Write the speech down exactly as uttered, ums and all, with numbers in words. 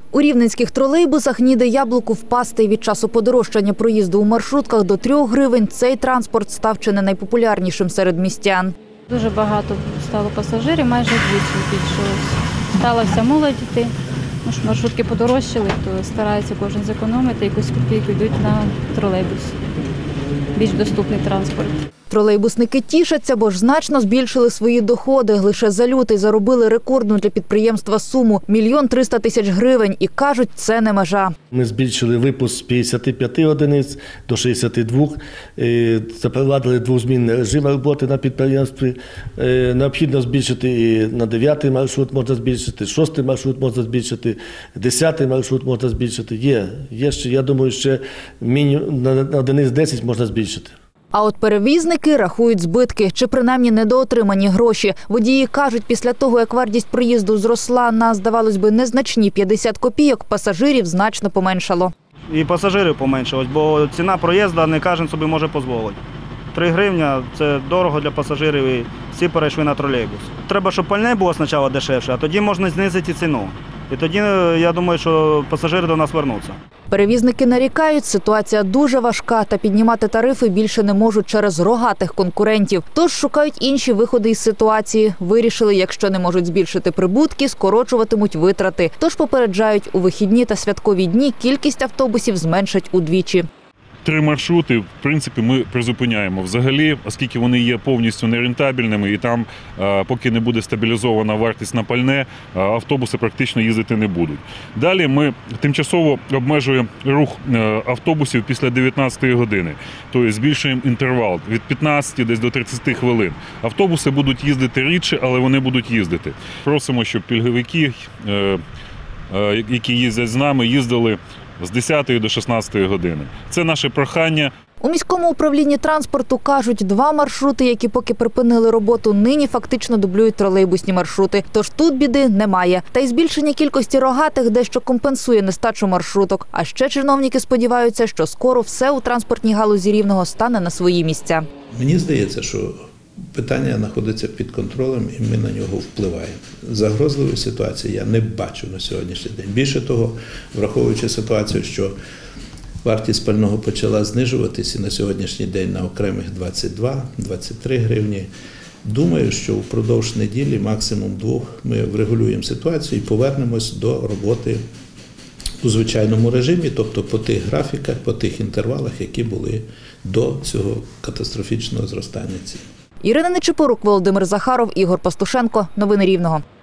У рівненських тролейбусах ніде яблуку впасти. Від часу подорожчання проїзду у маршрутках до трьох гривень цей транспорт став чи не найпопулярнішим серед містян. Дуже багато стало пасажирів, майже вдвічі збільшилось. Стала вся молодь йти. Маршрутки подорожчали, то старається кожен зекономити, якусь копійку йдуть на тролейбус. Більш доступний транспорт. Тролейбусники тішаться, бо ж значно збільшили свої доходи. Лише за лютий заробили рекордну для підприємства суму – мільйон триста тисяч гривень. І кажуть, це не межа. Ми збільшили випуск з п'ятдесяти п'яти одиниць до шістдесяти двох. Запровадили двозмінний режим роботи на підприємстві. Необхідно збільшити і на дев'ятий маршрут можна збільшити, шостий маршрут можна збільшити, десятий маршрут можна збільшити. Є, є ще, я думаю, ще мінімум на одиниць десять можна збільшити. А от перевізники рахують збитки, чи принаймні недоотримані гроші. Водії кажуть, після того, як вартість проїзду зросла на, здавалось би, незначні п'ятдесят копійок, пасажирів значно поменшало. І пасажирів поменшилось, бо ціна проїзду не кожен собі може дозволити. Три гривні – це дорого для пасажирів і всі перейшли на тролейбус. Треба, щоб пальне було спочатку дешевше, а тоді можна знизити ціну. І тоді, я думаю, що пасажири до нас повернуться. Перевізники нарікають, ситуація дуже важка, та піднімати тарифи більше не можуть через рогатих конкурентів. Тож шукають інші виходи із ситуації. Вирішили, якщо не можуть збільшити прибутки, скорочуватимуть витрати. Тож попереджають, у вихідні та святкові дні кількість автобусів зменшать удвічі. Три маршрути, в принципі, ми призупиняємо взагалі, оскільки вони є повністю нерентабельними і там, поки не буде стабілізована вартість на пальне, автобуси практично їздити не будуть. Далі ми тимчасово обмежуємо рух автобусів після дев'ятнадцятої години, тобто збільшуємо інтервал від п'ятнадцяти десь до тридцяти хвилин. Автобуси будуть їздити рідше, але вони будуть їздити. Просимо, щоб пільговики, які їздять з нами, їздили з десятої до шістнадцятої години. Це наше прохання. У міському управлінні транспорту кажуть, два маршрути, які поки припинили роботу, нині фактично дублюють тролейбусні маршрути. Тож тут біди немає. Та й збільшення кількості рогатих дещо компенсує нестачу маршруток. А ще чиновники сподіваються, що скоро все у транспортній галузі Рівного стане на свої місця. Мені здається, що питання знаходиться під контролем і ми на нього впливаємо. Загрозливої ситуації я не бачу на сьогоднішній день. Більше того, враховуючи ситуацію, що вартість пального почала знижуватися і на сьогоднішній день на окремих двадцять два - двадцять три гривні, думаю, що впродовж неділі, максимум двох, ми врегулюємо ситуацію і повернемось до роботи у звичайному режимі, тобто по тих графіках, по тих інтервалах, які були до цього катастрофічного зростання цін. Ірина Нечипорук, Володимир Захаров, Ігор Пастушенко. Новини Рівного.